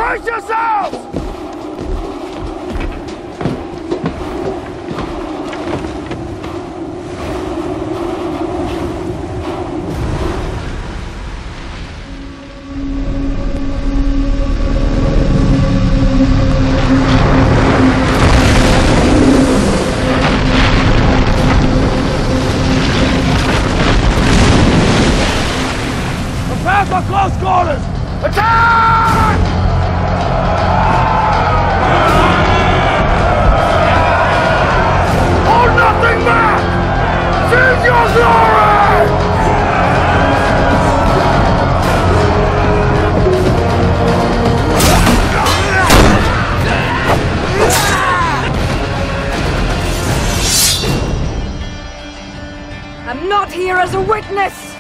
Brace yourselves! Prepare for close quarters! Attack! Hold nothing back! Seize your glory! I'm not here as a witness!